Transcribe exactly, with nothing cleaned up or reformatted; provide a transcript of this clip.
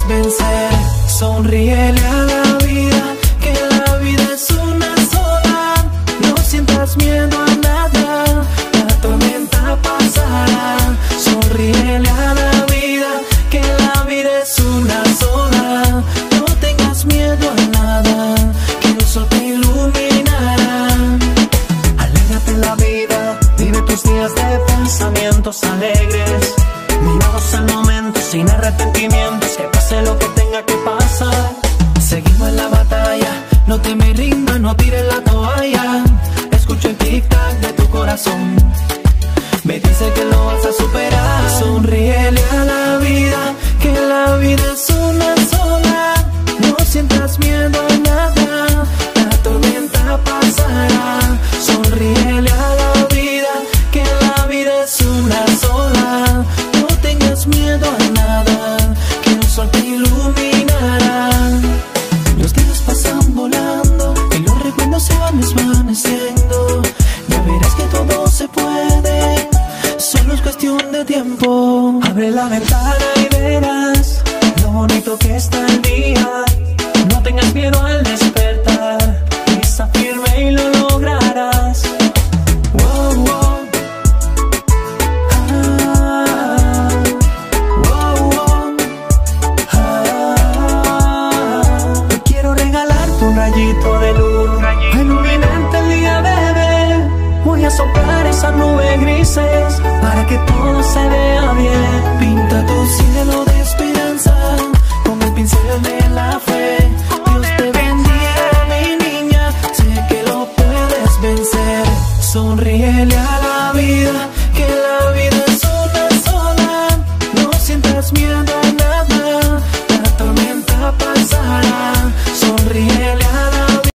vencer. Sonríele a la vida, que la vida es una sola. No sientas miedo a nada, la tormenta pasará. Sonríele a la vida, que la vida es una sola. No tengas miedo a nada, que el sol te iluminará. Alégrate en la vida, vive tus días de pensamientos alegres. Mirados al momento sin arrepentimientos, que pase lo que tenga que pasar. Seguimos en la batalla, no te me rindas, no tires la toalla. Escucho el tic-tac de tu corazón, me dice que lo vas a superar. Sonríele a la vida, que la vida es una sola. No sientas miedo a nada, la tormenta pasará. Sonríele a la vida, que la vida es una sola. No tengas miedo a nada, que el sol te iluminará. Los días pasan volando y los recuerdos se van desvaneciendo. Ya verás que todo se puede, solo es cuestión de tiempo. Abre la ventana y verás lo bonito que está el día. No tengas miedo al despertar, pisa firme y lo lograrás. Wow, wow. Ah, wow, wow. Ah, te quiero regalarte un rayito de luz, iluminante el día, bebé. Voy a soplar esas nubes grises para que todo se vea bien. Pinta tu cielo de esperanza con el pincel de la fe. Dios te bendiga, mi niña, sé que lo puedes vencer. Sonríele a la vida, que la vida es una sola. No sientas miedo a nada, la tormenta pasará. Sonríele